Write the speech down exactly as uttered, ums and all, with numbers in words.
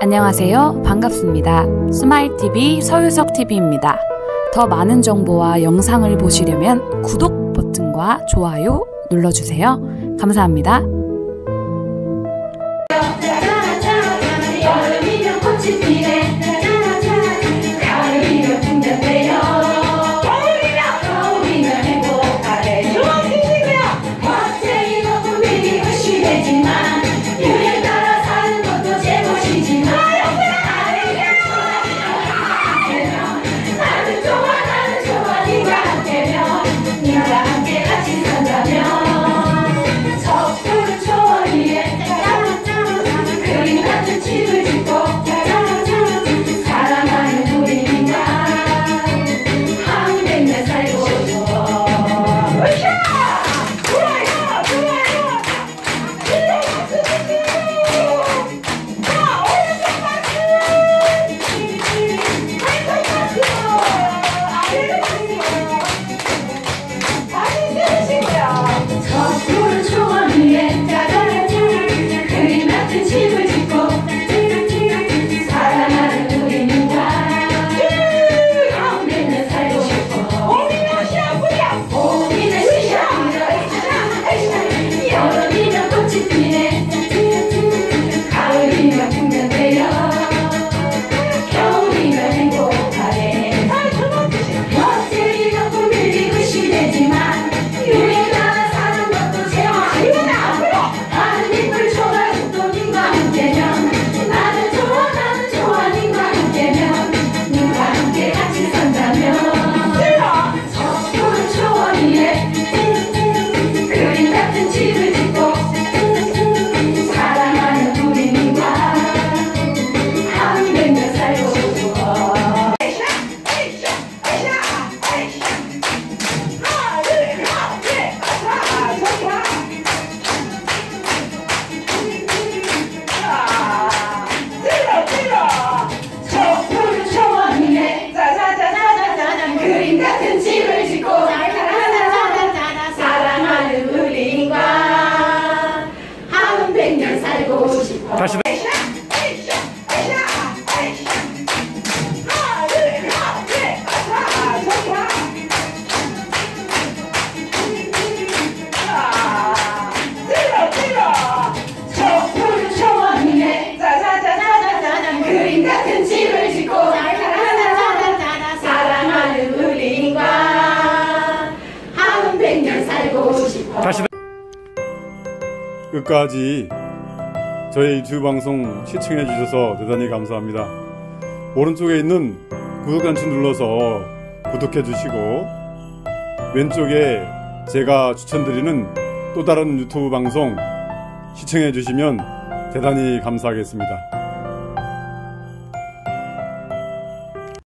안녕하세요. 반갑습니다. 스마일티비 서유석티비입니다. 더 많은 정보와 영상을 보시려면 구독 버튼과 좋아요 눌러주세요. 감사합니다. 여름이면 꽃이 피네. 가을이면 풍년되어. 겨울이면 행복하네. 멋쟁이 먹고 밀리고 쉬대지만 유행 따라 사는 것도 제 몫이지만 나는 좋아 나는 좋아 네가 함께면 네가 함께 같이 산다면 섣부른 초원 위에 그림 같은 집을 짓고 사랑하는 우리가 한 백년 살고 싶어. 좋아요 좋아요 진짜 박수 자 오른쪽 박수 왼쪽 박수 아래로 박수 다시 세우시고요. 섣부른 초원 위에 그림 같은 집을 짓고 사랑하는 우리는가 한 백년 살고 싶어. 봄이면 시작이야. 봄이면 시작이야. 여름이면 꽃이 피네. 가을이면 풍년되어. 겨울이면 행복하네. 멋쟁이 먹고 밀리고 쉬대지만 유행 따라 사는 것도 제맛이구나. 하는 이불 초가 또 님과 함께면 나는 좋아 나는 좋아 님과 함께면 님과 함께 같이 산다면 섣부른 초원 위에 그림 같은 집을 짓고 사랑하는 우리 님과 한 백년 살고 싶어. 섣부른 초원 위에 그림 같은 집을 짓고 사랑하는 우리과 한 백년 살고 싶어. 다시 섣부른 초원 위에 그림 같은 집을 짓고 사랑하는 우리과 한 백년 살고 싶어. 다시 끝까지 저희 유튜브 방송 시청해 주셔서 대단히 감사합니다. 오른쪽에 있는 구독 단추 눌러서 구독해 주시고 왼쪽에 제가 추천드리는 또 다른 유튜브 방송 시청해 주시면 대단히 감사하겠습니다.